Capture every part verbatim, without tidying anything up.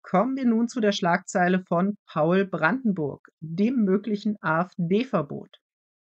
Kommen wir nun zu der Schlagzeile von Paul Brandenburg, dem möglichen AfD-Verbot.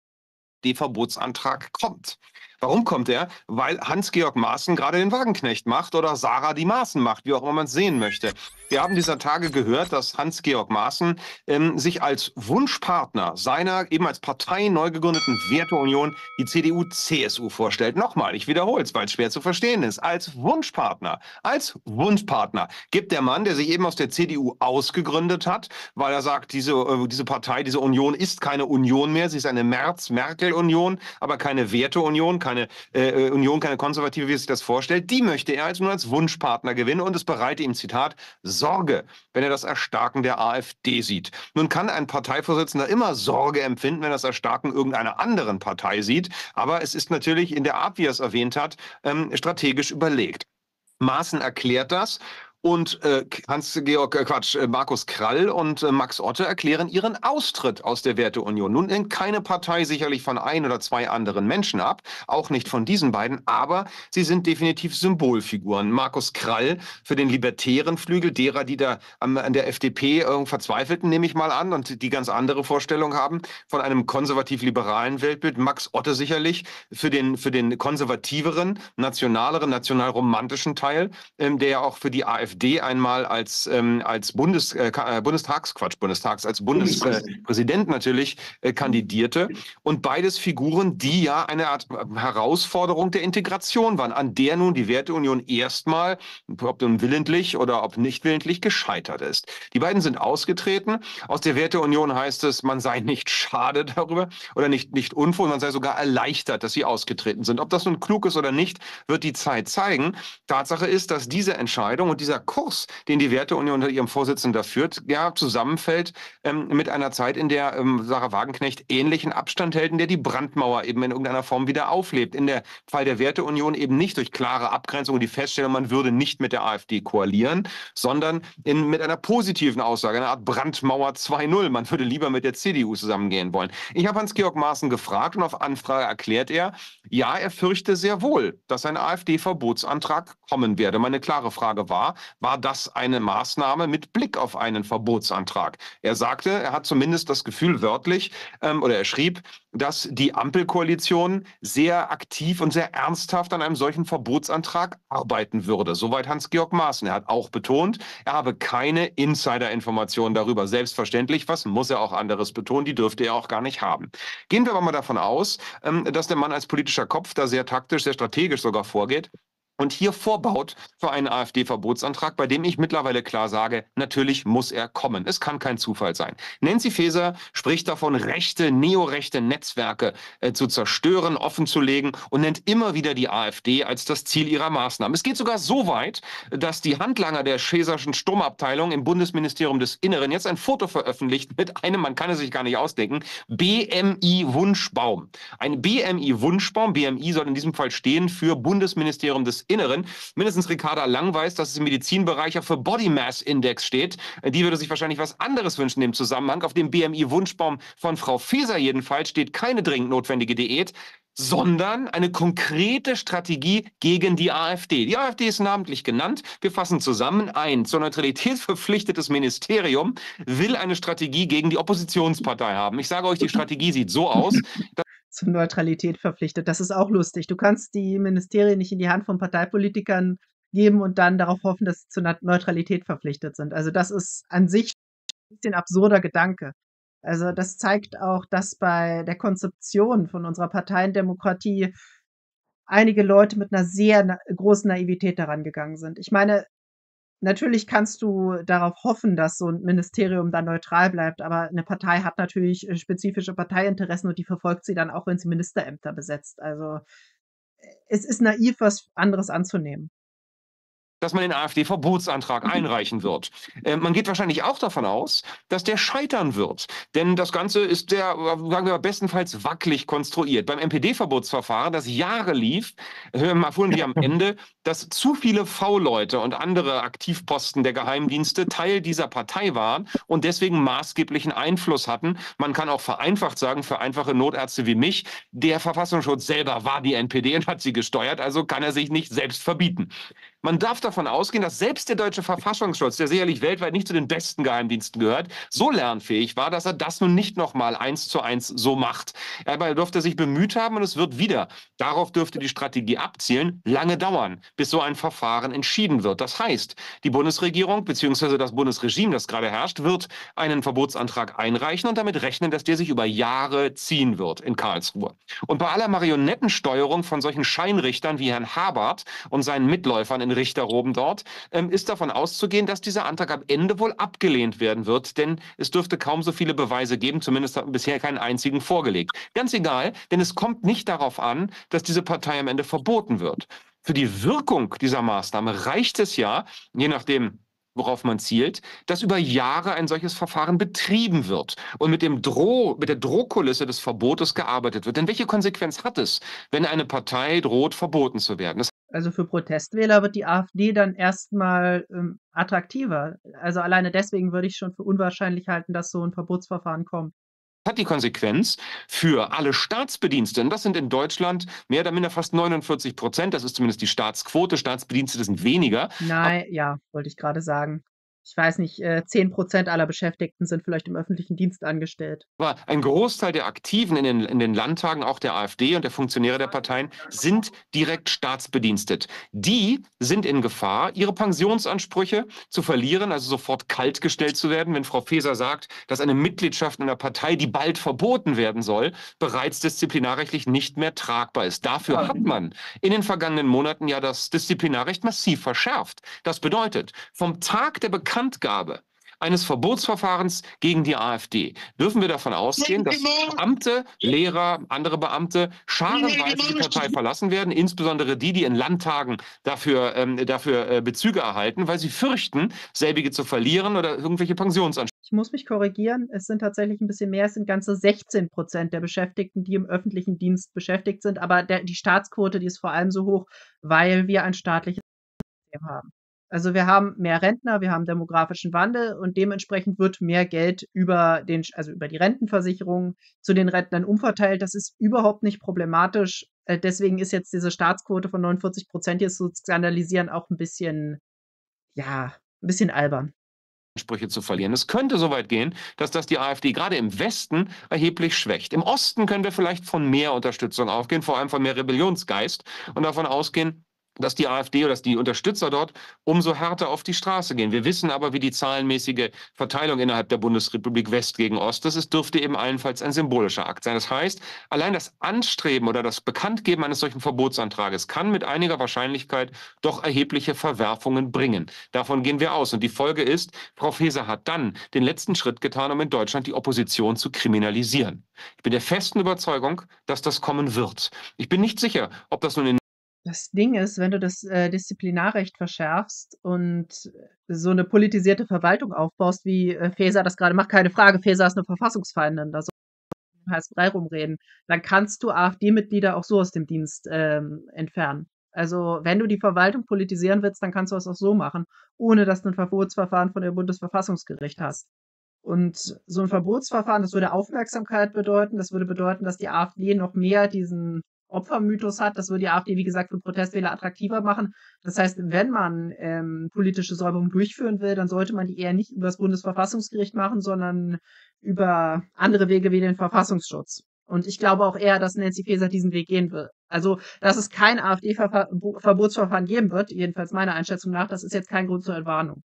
Der Verbotsantrag kommt. Warum kommt er? Weil Hans-Georg Maaßen gerade den Wagenknecht macht oder Sarah die Maaßen macht, wie auch immer man es sehen möchte. Wir haben dieser Tage gehört, dass Hans-Georg Maaßen ähm, sich als Wunschpartner seiner eben als Partei neu gegründeten Werteunion die C D U C S U vorstellt. Nochmal, ich wiederhole es, weil es schwer zu verstehen ist. Als Wunschpartner, als Wunschpartner gibt der Mann, der sich eben aus der C D U ausgegründet hat, weil er sagt, diese, äh, diese Partei, diese Union ist keine Union mehr, sie ist eine Merz-Merkel-Union, aber keine Werteunion, keine äh, Union, keine konservative, wie er sich das vorstellt. Die möchte er als nur als Wunschpartner gewinnen und es bereite ihm, Zitat, Sorge, wenn er das Erstarken der AfD sieht. Nun kann ein Parteivorsitzender immer Sorge empfinden, wenn er das Erstarken irgendeiner anderen Partei sieht, aber es ist natürlich in der Art, wie er es erwähnt hat, ähm, strategisch überlegt. Maaßen erklärt das. Und äh, Hans-Georg, äh, Quatsch, äh, Markus Krall und äh, Max Otte erklären ihren Austritt aus der Werteunion. Nun hängt keine Partei sicherlich von ein oder zwei anderen Menschen ab, auch nicht von diesen beiden, aber sie sind definitiv Symbolfiguren. Markus Krall für den libertären Flügel, derer, die da am, an der F D P äh, verzweifelten, nehme ich mal an, und die ganz andere Vorstellungen haben von einem konservativ-liberalen Weltbild. Max Otte sicherlich für den, für den konservativeren, nationaleren, nationalromantischen Teil, ähm, der ja auch für die AfD einmal als, ähm, als Bundes, äh, Bundestags, Quatsch, Bundestags, als Bundespräsident natürlich äh, kandidierte. Und beides Figuren, die ja eine Art Herausforderung der Integration waren, an der nun die Werteunion erstmal, ob nun willentlich oder ob nicht willentlich, gescheitert ist. Die beiden sind ausgetreten. Aus der Werteunion heißt es, man sei nicht schade darüber oder nicht, nicht unfroh, man sei sogar erleichtert, dass sie ausgetreten sind. Ob das nun klug ist oder nicht, wird die Zeit zeigen. Tatsache ist, dass diese Entscheidung und dieser Kurs, den die Werteunion unter ihrem Vorsitzenden führt, ja, zusammenfällt ähm, mit einer Zeit, in der ähm, Sarah Wagenknecht ähnlichen Abstand hält, in der die Brandmauer eben in irgendeiner Form wieder auflebt. In der Fall der Werteunion eben nicht durch klare Abgrenzung und die Feststellung, man würde nicht mit der AfD koalieren, sondern in, mit einer positiven Aussage, einer Art Brandmauer zwei null. Man würde lieber mit der C D U zusammengehen wollen. Ich habe Hans-Georg Maaßen gefragt und auf Anfrage erklärt er, ja, er fürchte sehr wohl, dass ein AfD-Verbotsantrag kommen werde. Meine klare Frage war, war das eine Maßnahme mit Blick auf einen Verbotsantrag? Er sagte, er hat zumindest das Gefühl wörtlich, ähm, oder er schrieb, dass die Ampelkoalition sehr aktiv und sehr ernsthaft an einem solchen Verbotsantrag arbeiten würde. Soweit Hans-Georg Maaßen. Er hat auch betont, er habe keine Insider-Informationen darüber. Selbstverständlich, was muss er auch anderes betonen? Die dürfte er auch gar nicht haben. Gehen wir aber mal davon aus, ähm, dass der Mann als politischer Kopf da sehr taktisch, sehr strategisch sogar vorgeht und hier vorbaut für einen AfD-Verbotsantrag, bei dem ich mittlerweile klar sage, natürlich muss er kommen. Es kann kein Zufall sein. Nancy Faeser spricht davon, rechte, neorechte Netzwerke äh, zu zerstören, offenzulegen und nennt immer wieder die AfD als das Ziel ihrer Maßnahmen. Es geht sogar so weit, dass die Handlanger der Schäserschen Sturmabteilung im Bundesministerium des Inneren jetzt ein Foto veröffentlicht mit einem, man kann es sich gar nicht ausdenken, B M I-Wunschbaum. Ein B M I-Wunschbaum, B M I soll in diesem Fall stehen für Bundesministerium des Inneren. Mindestens Ricarda Lang weiß, dass es im Medizinbereich auch für Body Mass Index steht. Die würde sich wahrscheinlich was anderes wünschen im Zusammenhang. Auf dem B M I-Wunschbaum von Frau Faeser jedenfalls steht keine dringend notwendige Diät, sondern eine konkrete Strategie gegen die AfD. Die AfD ist namentlich genannt. Wir fassen zusammen. Ein zur Neutralität verpflichtetes Ministerium will eine Strategie gegen die Oppositionspartei haben. Ich sage euch, die Strategie sieht so aus, dass Zur Neutralität verpflichtet. Das ist auch lustig. Du kannst die Ministerien nicht in die Hand von Parteipolitikern geben und dann darauf hoffen, dass sie zur Na Neutralität verpflichtet sind. Also das ist an sich ein bisschen absurder Gedanke. Also das zeigt auch, dass bei der Konzeption von unserer Parteiendemokratie einige Leute mit einer sehr na großen Naivität daran gegangen sind. Ich meine, natürlich kannst du darauf hoffen, dass so 'n Ministerium dann neutral bleibt, aber 'ne Partei hat natürlich, äh, spezifische Parteiinteressen und die verfolgt sie dann auch, wenn sie Ministerämter besetzt. Also, äh, es ist naiv, was anderes anzunehmen. dass man den AfD-Verbotsantrag einreichen wird. Äh, man geht wahrscheinlich auch davon aus, dass der scheitern wird. Denn das Ganze ist sehr, sagen wir mal, bestenfalls wackelig konstruiert. Beim N P D-Verbotsverfahren, das Jahre lief, erfuhren wir am Ende, dass zu viele V-Leute und andere Aktivposten der Geheimdienste Teil dieser Partei waren und deswegen maßgeblichen Einfluss hatten. Man kann auch vereinfacht sagen, für einfache Notärzte wie mich, der Verfassungsschutz selber war die N P D und hat sie gesteuert, also kann er sich nicht selbst verbieten. Man darf davon ausgehen, dass selbst der deutsche Verfassungsschutz, der sicherlich weltweit nicht zu den besten Geheimdiensten gehört, so lernfähig war, dass er das nun nicht nochmal eins zu eins so macht. Aber er dürfte sich bemüht haben und es wird wieder, darauf dürfte die Strategie abzielen, lange dauern, bis so ein Verfahren entschieden wird. Das heißt, die Bundesregierung bzw. das Bundesregime, das gerade herrscht, wird einen Verbotsantrag einreichen und damit rechnen, dass der sich über Jahre ziehen wird in Karlsruhe. Und bei aller Marionettensteuerung von solchen Scheinrichtern wie Herrn Habart und seinen Mitläufern in Richterroben dort, ähm, ist davon auszugehen, dass dieser Antrag am Ende wohl abgelehnt werden wird, denn es dürfte kaum so viele Beweise geben, zumindest hat bisher keinen einzigen vorgelegt. Ganz egal, denn es kommt nicht darauf an, dass diese Partei am Ende verboten wird. Für die Wirkung dieser Maßnahme reicht es ja, je nachdem, worauf man zielt, dass über Jahre ein solches Verfahren betrieben wird und mit dem Droh, mit der Drohkulisse des Verbotes gearbeitet wird. Denn welche Konsequenz hat es, wenn eine Partei droht, verboten zu werden? Das Also für Protestwähler wird die AfD dann erstmal ähm, attraktiver. Also alleine deswegen würde ich schon für unwahrscheinlich halten, dass so ein Verbotsverfahren kommt. hat die Konsequenz für alle Staatsbediensteten. Das sind in Deutschland mehr oder minder fast neunundvierzig Prozent. Das ist zumindest die Staatsquote. Staatsbedienstete sind weniger. Nein, ja, wollte ich gerade sagen. Ich weiß nicht, äh, zehn Prozent aller Beschäftigten sind vielleicht im öffentlichen Dienst angestellt. Aber ein Großteil der Aktiven in den, in den Landtagen, auch der AfD und der Funktionäre der Parteien, sind direkt staatsbedienstet. Die sind in Gefahr, ihre Pensionsansprüche zu verlieren, also sofort kaltgestellt zu werden, wenn Frau Faeser sagt, dass eine Mitgliedschaft in einer Partei, die bald verboten werden soll, bereits disziplinarrechtlich nicht mehr tragbar ist. Dafür hat man in den vergangenen Monaten ja das Disziplinarrecht massiv verschärft. Das bedeutet, vom Tag der Bekanntgabe eines Verbotsverfahrens gegen die AfD dürfen wir davon ausgehen, dass Beamte, Lehrer, andere Beamte scharenweise die Partei verlassen werden, insbesondere die, die in Landtagen dafür, ähm, dafür äh, Bezüge erhalten, weil sie fürchten, selbige zu verlieren oder irgendwelche Pensionsansprüche. Ich muss mich korrigieren, es sind tatsächlich ein bisschen mehr, es sind ganze sechzehn Prozent der Beschäftigten, die im öffentlichen Dienst beschäftigt sind, aber der die Staatsquote, die ist vor allem so hoch, weil wir ein staatliches System haben. Also, wir haben mehr Rentner, wir haben demografischen Wandel und dementsprechend wird mehr Geld über den also, über die Rentenversicherung zu den Rentnern umverteilt. Das ist überhaupt nicht problematisch. Äh, deswegen ist jetzt diese Staatsquote von neunundvierzig Prozent jetzt so zu skandalisieren auch ein bisschen ja, ein bisschen albern. Ansprüche zu verlieren. Es könnte so weit gehen, dass das die AfD gerade im Westen erheblich schwächt. Im Osten könnte vielleicht von mehr Unterstützung aufgehen, vor allem von mehr Rebellionsgeist und davon ausgehen, dass die AfD oder dass die Unterstützer dort umso härter auf die Straße gehen. Wir wissen aber, wie die zahlenmäßige Verteilung innerhalb der Bundesrepublik West gegen Ost ist. Es dürfte eben allenfalls ein symbolischer Akt sein. Das heißt, allein das Anstreben oder das Bekanntgeben eines solchen Verbotsantrages kann mit einiger Wahrscheinlichkeit doch erhebliche Verwerfungen bringen. Davon gehen wir aus. Und die Folge ist, Frau Faeser hat dann den letzten Schritt getan, um in Deutschland die Opposition zu kriminalisieren. Ich bin der festen Überzeugung, dass das kommen wird. Ich bin nicht sicher, ob das nun in Das Ding ist, wenn du das, äh, Disziplinarrecht verschärfst und so eine politisierte Verwaltung aufbaust, wie, äh, Faeser das gerade macht, keine Frage, Faeser ist eine Verfassungsfeindin, da soll man um heißen Brei rumreden, dann kannst du AfD-Mitglieder auch so aus dem Dienst, ähm, entfernen. Also, wenn du die Verwaltung politisieren willst, dann kannst du das auch so machen, ohne dass du 'n Verbotsverfahren von dem Bundesverfassungsgericht hast. Und so ein Verbotsverfahren, das würde Aufmerksamkeit bedeuten. Das würde bedeuten, dass die AfD noch mehr diesen Opfermythos hat. Das würde die AfD, wie gesagt, für Protestwähler attraktiver machen. Das heißt, wenn man, ähm, politische Säuberung durchführen will, dann sollte man die eher nicht über das Bundesverfassungsgericht machen, sondern über andere Wege wie den Verfassungsschutz. Und ich glaube auch eher, dass Nancy Faeser diesen Weg gehen wird. Also, dass es kein AfD-Verbotsverfahren geben wird, jedenfalls meiner Einschätzung nach, das ist jetzt kein Grund zur Entwarnung.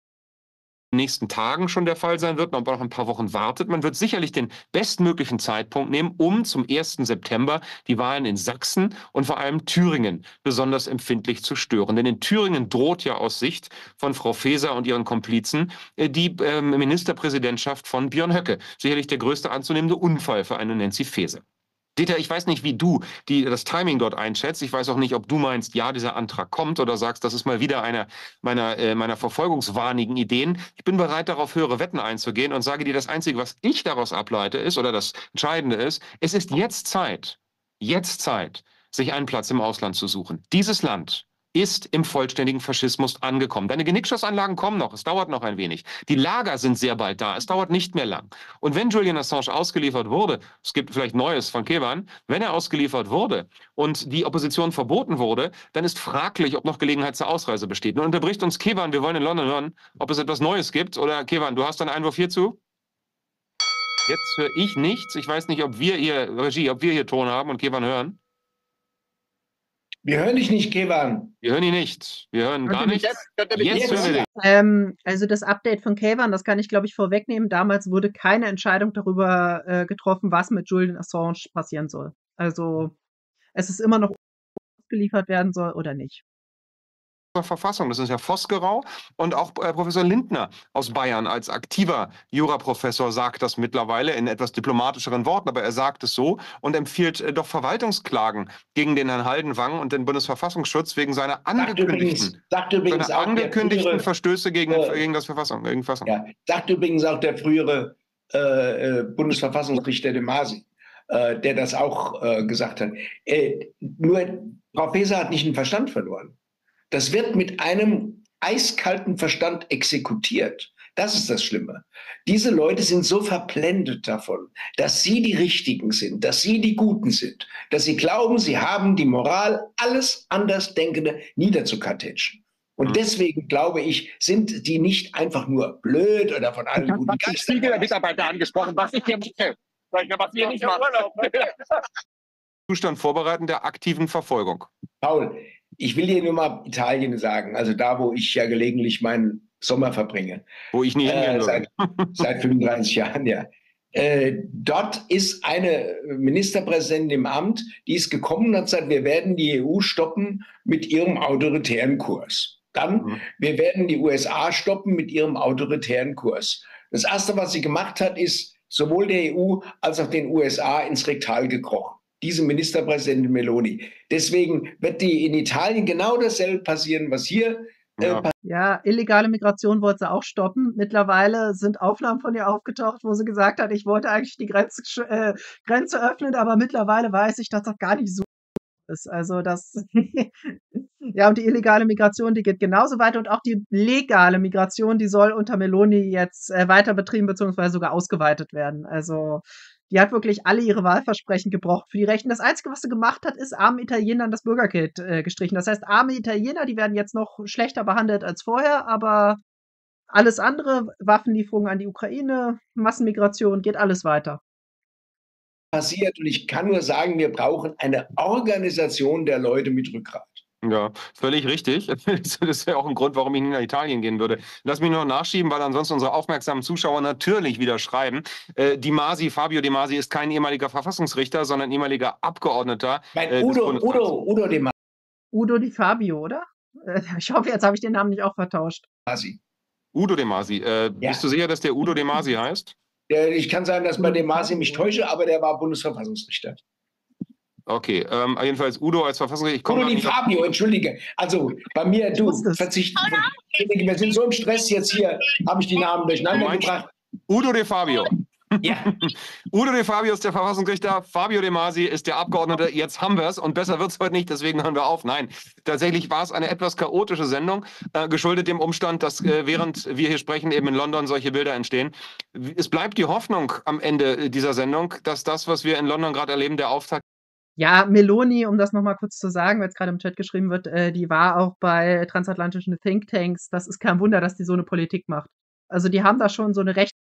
nächsten Tagen schon der Fall sein wird, man aber noch ein paar Wochen wartet. Man wird sicherlich den bestmöglichen Zeitpunkt nehmen, um zum ersten September die Wahlen in Sachsen und vor allem Thüringen besonders empfindlich zu stören. Denn in Thüringen droht ja aus Sicht von Frau Faeser und ihren Komplizen äh, die äh, Ministerpräsidentschaft von Björn Höcke. Sicherlich der größte anzunehmende Unfall für eine Nancy Faeser. Dieter, ich weiß nicht, wie du die, das Timing dort einschätzt. Ich weiß auch nicht, ob du meinst, ja, dieser Antrag kommt oder sagst, das ist mal wieder einer meiner, äh, meiner verfolgungswahnigen Ideen. Ich bin bereit, darauf höhere Wetten einzugehen und sage dir, das Einzige, was ich daraus ableite, ist, oder das Entscheidende ist, es ist jetzt Zeit, jetzt Zeit, sich einen Platz im Ausland zu suchen. Dieses Land ist im vollständigen Faschismus angekommen. Deine Genickschussanlagen kommen noch, es dauert noch ein wenig. Die Lager sind sehr bald da, es dauert nicht mehr lang. Und wenn Julian Assange ausgeliefert wurde, es gibt vielleicht Neues von Kevan, wenn er ausgeliefert wurde und die Opposition verboten wurde, dann ist fraglich, ob noch Gelegenheit zur Ausreise besteht. Nun unterbricht uns Kevan, wir wollen in London hören, ob es etwas Neues gibt. Oder Kevan, du hast einen Einwurf hierzu? Jetzt höre ich nichts. Ich weiß nicht, ob wir hier, Regie, ob wir hier Ton haben und Kevan hören. Wir hören dich nicht, Kevan. Wir hören ihn nicht. Wir hören gar nichts. Jetzt, Jetzt hören wir dich. Ähm, also das Update von Kevan, das kann ich, glaube ich, vorwegnehmen. Damals wurde keine Entscheidung darüber äh, getroffen, was mit Julian Assange passieren soll. Also es ist immer noch ausgeliefert werden soll oder nicht. Verfassung, das ist ja Vosgerau und auch äh, Professor Lindner aus Bayern als aktiver Juraprofessor sagt das mittlerweile in etwas diplomatischeren Worten, aber er sagt es so und empfiehlt äh, doch Verwaltungsklagen gegen den Herrn Haldenwang und den Bundesverfassungsschutz wegen seiner angekündigten, sagt übrigens, sagt übrigens seiner auch angekündigten frühere, Verstöße gegen, äh, gegen das Verfassung. Gegen Verfassung. Ja, sagt übrigens auch der frühere äh, äh, Bundesverfassungsrichter de Masi, äh, der das auch äh, gesagt hat. Äh, nur Frau Faeser hat nicht den Verstand verloren. Das wird mit einem eiskalten Verstand exekutiert. Das ist das Schlimme. Diese Leute sind so verblendet davon, dass sie die Richtigen sind, dass sie die Guten sind, dass sie glauben, sie haben die Moral, alles Andersdenkende niederzukartätschen. Und mhm. deswegen, glaube ich, sind die nicht einfach nur blöd oder von allen guten Geistern. Ich habe der Mitarbeiter angesprochen, was ich hier mache. Was wir nicht machen. Zustand vorbereiten der aktiven Verfolgung. Paul, ich will dir nur mal Italien sagen, also da, wo ich ja gelegentlich meinen Sommer verbringe. Wo ich nie hingehen äh, seit, seit fünfunddreißig Jahren, ja. Äh, dort ist eine Ministerpräsidentin im Amt, die ist gekommen und hat gesagt, wir werden die E U stoppen mit ihrem autoritären Kurs. Dann, mhm. wir werden die U S A stoppen mit ihrem autoritären Kurs. Das Erste, was sie gemacht hat, ist sowohl der E U als auch den U S A ins Rektal gekrochen. Diese Ministerpräsidentin Meloni. Deswegen wird die in Italien genau dasselbe passieren, was hier äh, ja. passiert. Ja, illegale Migration wollte sie auch stoppen. Mittlerweile sind Aufnahmen von ihr aufgetaucht, wo sie gesagt hat, ich wollte eigentlich die Grenze, äh, Grenze öffnen, aber mittlerweile weiß ich, dass das gar nicht so ist. Also das ja, und die illegale Migration, die geht genauso weiter und auch die legale Migration, die soll unter Meloni jetzt äh, weiter betrieben bzw. sogar ausgeweitet werden. Also die hat wirklich alle ihre Wahlversprechen gebrochen für die Rechten. Das Einzige, was sie gemacht hat, ist armen Italienern das Bürgergeld äh, gestrichen. Das heißt, arme Italiener, die werden jetzt noch schlechter behandelt als vorher, aber alles andere, Waffenlieferungen an die Ukraine, Massenmigration, geht alles weiter. Passiert und ich kann nur sagen, wir brauchen eine Organisation der Leute mit Rückgrat. Ja, völlig richtig. Das wäre auch ein Grund, warum ich nicht nach Italien gehen würde. Lass mich noch nachschieben, weil ansonsten unsere aufmerksamen Zuschauer natürlich wieder schreiben. Äh, Di Masi, Fabio Di Masi ist kein ehemaliger Verfassungsrichter, sondern ehemaliger Abgeordneter. Mein äh, Udo, Udo, Udo Di Masi. Udo Di Fabio, oder? Ich hoffe, jetzt habe ich den Namen nicht auch vertauscht. Masi. Udo De Masi. Äh, ja. Bist du sicher, dass der Udo De Masi heißt? Der, ich kann sagen, dass bei De Masi mich täusche, aber der war Bundesverfassungsrichter. Okay, ähm, jedenfalls Udo als Verfassungsrichter. Udo Di Fabio, entschuldige. Also bei mir, du, verzichten. Wir sind so im Stress jetzt hier, habe ich die Namen durcheinander gebracht. Udo De Fabio. Ja. Udo De Fabio ist der Verfassungsrichter, Fabio De Masi ist der Abgeordnete. Jetzt haben wir es und besser wird es heute nicht, deswegen hören wir auf. Nein, tatsächlich war es eine etwas chaotische Sendung, äh, geschuldet dem Umstand, dass äh, während wir hier sprechen, eben in London solche Bilder entstehen. Es bleibt die Hoffnung am Ende dieser Sendung, dass das, was wir in London gerade erleben, der Auftakt. Ja, Meloni, um das nochmal kurz zu sagen, weil es gerade im Chat geschrieben wird, äh, die war auch bei transatlantischen Thinktanks. Das ist kein Wunder, dass die so eine Politik macht. Also die haben da schon so eine Rechte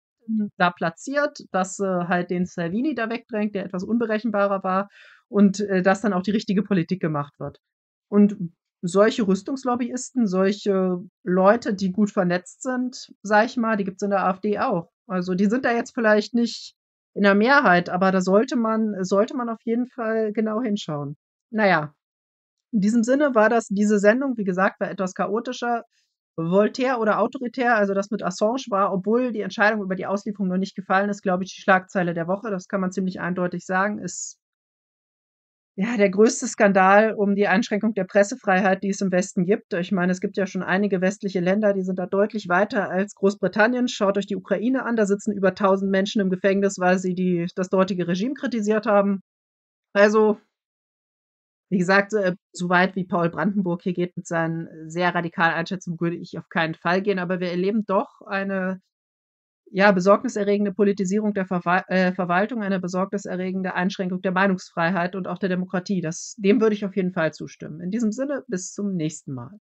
da platziert, dass äh, halt den Salvini da wegdrängt, der etwas unberechenbarer war und äh, dass dann auch die richtige Politik gemacht wird. Und solche Rüstungslobbyisten, solche Leute, die gut vernetzt sind, sag ich mal, die gibt es in der AfD auch. Also die sind da jetzt vielleicht nicht in der Mehrheit, aber da sollte man, sollte man auf jeden Fall genau hinschauen. Naja, in diesem Sinne war das diese Sendung, wie gesagt, war etwas chaotischer. Voltaire oder autoritär, also das mit Assange war, obwohl die Entscheidung über die Auslieferung noch nicht gefallen ist, glaube ich, die Schlagzeile der Woche, das kann man ziemlich eindeutig sagen, ist ja der größte Skandal um die Einschränkung der Pressefreiheit, die es im Westen gibt. Ich meine, es gibt ja schon einige westliche Länder, die sind da deutlich weiter als Großbritannien. Schaut euch die Ukraine an, da sitzen über tausend Menschen im Gefängnis, weil sie die, das dortige Regime kritisiert haben. Also Wie gesagt, äh, so weit wie Paul Brandenburg hier geht mit seinen sehr radikalen Einschätzungen, würde ich auf keinen Fall gehen, aber wir erleben doch eine, ja, besorgniserregende Politisierung der Verwal äh, Verwaltung, eine besorgniserregende Einschränkung der Meinungsfreiheit und auch der Demokratie. Das dem würde ich auf jeden Fall zustimmen. In diesem Sinne, bis zum nächsten Mal.